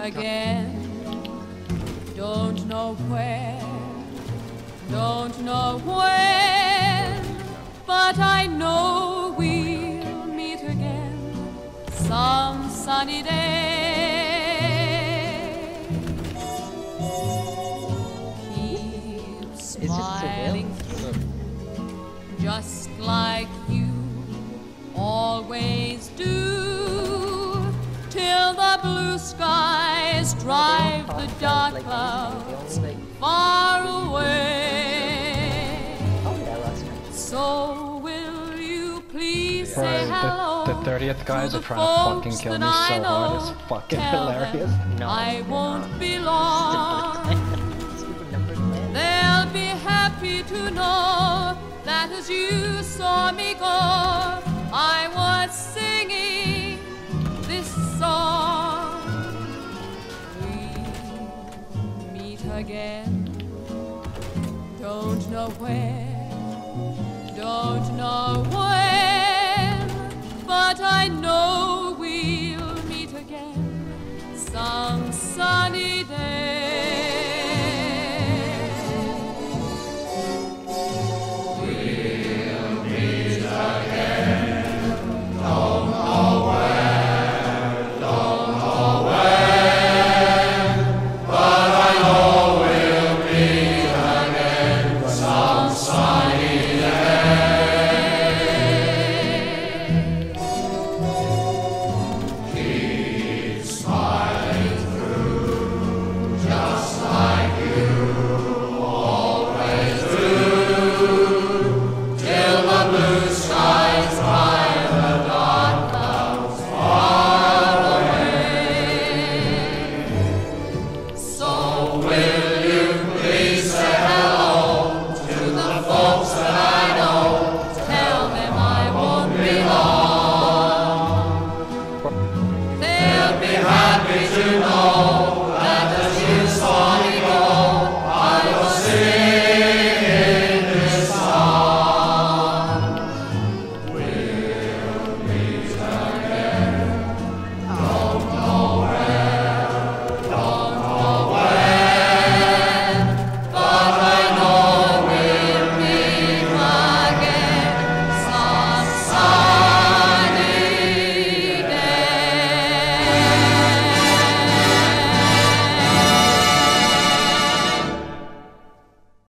again. Don't know where, don't know when, but I know we'll meet again some sunny day. Keep smiling through, just like you always do, till the blue skies drive the dark clouds far away. So will you please say hello? The 30th guys are trying to fucking kill me so hard. It's fucking hilarious. No, I won't be long. They'll be happy to know that as you saw me go, I was singing this song. We'll meet again. Don't know where, don't know when, but I know we'll meet again some sunny day.